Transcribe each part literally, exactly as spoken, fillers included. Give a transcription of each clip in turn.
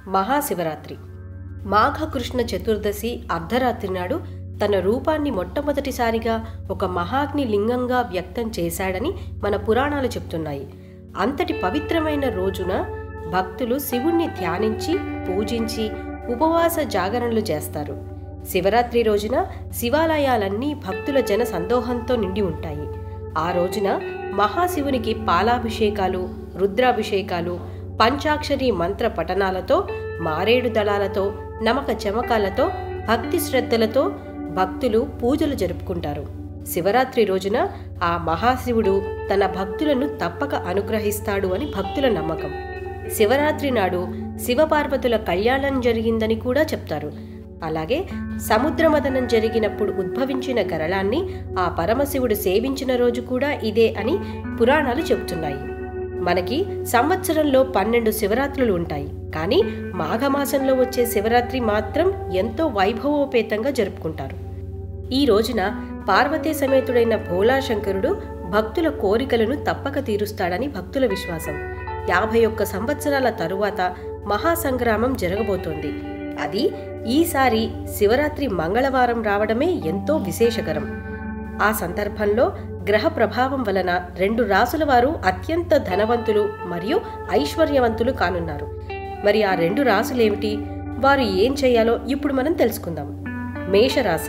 మహాశివరాత్రి మాఘకృష్ణ చతుర్దశి అర్ధరాత్రి నాడు తన రూపాన్ని మొట్టమొదటిసారిగా ఒక మహాగ్ని లింగంగా వ్యక్తం చేశాడని మన పురాణాలు చెప్తున్నాయి. అంతటి పవిత్రమైన రోజున భక్తులు శివుణ్ణి ధ్యానించి పూజించి ఉపవాస జాగరణలు చేస్తారు. శివరాత్రి రోజున శివాలయాలన్నీ భక్తుల జన సందోహంతో నిండి ఉంటాయి. ఆ రోజున మహాశివునికి పాలాభిషేకాలు, రుద్రాభిషేకాలు, పంచాక్షరి మంత్ర పఠనాలతో, మారేడు దళాలతో, నమక చమకాలతో, భక్తి శ్రద్ధలతో భక్తులు పూజలు జరుపుకుంటారు. శివరాత్రి రోజున ఆ మహాశివుడు తన భక్తులను తప్పక అనుగ్రహిస్తాడు అని భక్తుల నమ్మకం. శివరాత్రి నాడు శివపార్వతుల కళ్యాణం జరిగిందని కూడా చెప్తారు. అలాగే సముద్రమదనం జరిగినప్పుడు ఉద్భవించిన గరళాన్ని ఆ పరమశివుడు సేవించిన రోజు కూడా ఇదే అని పురాణాలు చెబుతున్నాయి. మనకి సంవత్సరంలో పన్నెండు శివరాత్రులు ఉంటాయి. కానీ మాఘమాసంలో వచ్చే శివరాత్రి మాత్రం ఎంతో వైభవోపేతంగా జరుపుకుంటారు. ఈ రోజున పార్వతీ సమేతుడైన భోళాశంకరుడు భక్తుల కోరికలను తప్పక తీరుస్తాడని భక్తుల విశ్వాసం. యాభై ఒక్క సంవత్సరాల తరువాత మహాసంగ్రామం జరగబోతోంది. అది ఈసారి శివరాత్రి మంగళవారం రావడమే ఎంతో విశేషకరం. ఆ సందర్భంలో గ్రహ ప్రభావం వలన రెండు రాసుల వారు అత్యంత ధనవంతులు మరియు ఐశ్వర్యవంతులు కానున్నారు. మరి ఆ రెండు రాసులేమిటి, వారు ఏం చేయాలో ఇప్పుడు మనం తెలుసుకుందాం. మేషరాశి.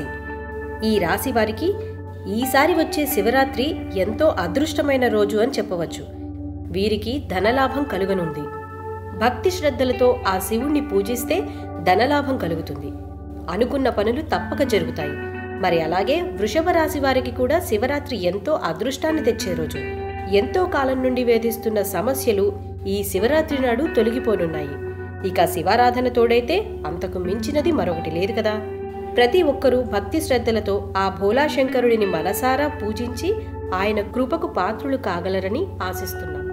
ఈ రాశి వారికి ఈసారి వచ్చే శివరాత్రి ఎంతో అదృష్టమైన రోజు అని చెప్పవచ్చు. వీరికి ధనలాభం కలుగనుంది. భక్తి శ్రద్ధలతో ఆ శివుణ్ణి పూజిస్తే ధనలాభం కలుగుతుంది. అనుకున్న పనులు తప్పక జరుగుతాయి. మరి అలాగే వృషభ రాశి వారికి కూడా శివరాత్రి ఎంతో అదృష్టాన్ని తెచ్చే రోజు. ఎంతో కాలం నుండి వేధిస్తున్న సమస్యలు ఈ శివరాత్రి నాడు తొలగిపోనున్నాయి. ఇక శివారాధన తోడైతే అంతకు మించినది మరొకటి లేదు కదా. ప్రతి ఒక్కరూ భక్తి శ్రద్ధలతో ఆ భోళాశంకరుడిని మనసారా పూజించి ఆయన కృపకు పాత్రులు కాగలరని ఆశిస్తున్నాం.